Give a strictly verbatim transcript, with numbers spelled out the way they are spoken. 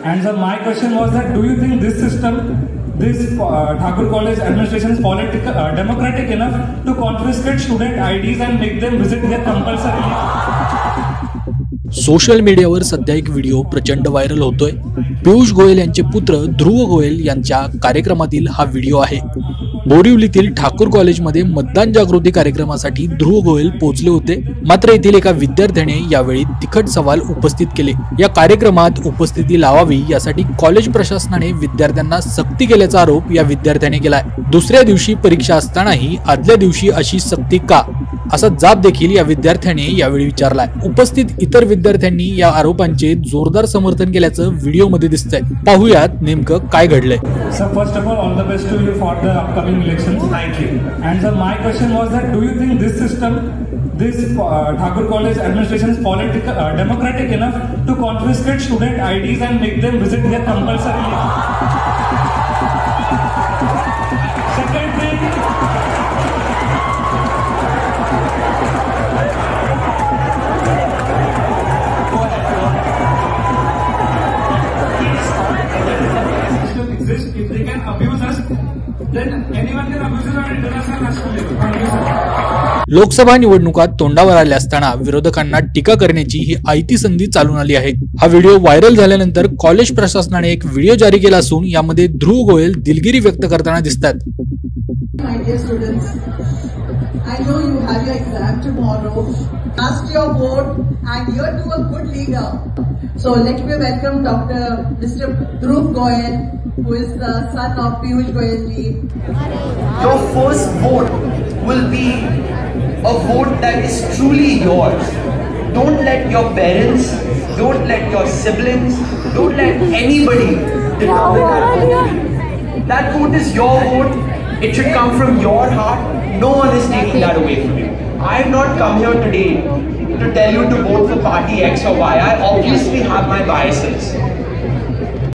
And sir, my question was that do you think this system, this uh, Thakur College administration is political, uh, democratic enough to confiscate student I Ds and make them visit here compulsorily? Social मीडियावर सध्या एक video प्रचंड viral होतोय। पियुष गोयल यांचे पुत्र ध्रुव गोयल यांच्या कार्यक्रमातील हा video आहे। बोरिवलीतील ठाकूर कॉलेजमध्ये मतदान जागृती कार्यक्रमासाठी ध्रुव गोयल पोहोचले होते, मात्र येथील एका विद्यार्थ्याने यावेळी तिखट सवाल उपस्थित केले। या कार्यक्रमात उपस्थिती लावावी यासाठी कॉलेज प्रशासनाने विद्यार्थ्यांना सक्ती केल्याचा आरोप या विद्यार्थ्याने केलाय। दुसऱ्या दिवशी परीक्षा असतानाही आदल्या दिवशी अशी सक्ती का, असा जाब देखील या विद्यार्थ्याने यावेळी विचारलाय। उपस्थित इतर विद्यार्थ्यांनी या आरोपांचे जोरदार समर्थन केल्याचं व्हिडिओमध्ये दिसतंय। पाहूयात नेमकं काय घडलंय। Sir, first of all, all the best to you for the upcoming elections. Thank you. And sir, my question was that do you think this system, this uh, Thakur College administration is political, uh, democratic enough to confiscate student I Ds and make them visit here compulsorily? Second thing. If they can abuse us, then anyone can abuse us on international national. Lok Sabha निवडणुकात तोंडावर आले असताना विरोधकांना टीका करण्याची ही आयती संधी चालून आली आहे। हा व्हिडिओ व्हायरल झाल्यानंतर कॉलेज प्रशासनाने एक व्हिडिओ जारी केला असून यामध्ये ध्रुव गोयल दिलगिरी व्यक्त करताना दिसतात। My dear students, I know you have your exam tomorrow. Cast your vote and you're to a good leader. So let me welcome Doctor Mister Dhruv Goyal, who is the son of Piyush Goyal ji. Your first vote will be a vote that is truly yours. Don't let your parents, don't let your siblings, don't let anybody determine that vote. That vote is your vote. It should come from your heart. No one is taking that away from you. I have not come here today to tell you to vote for party X or Y. I obviously have my biases.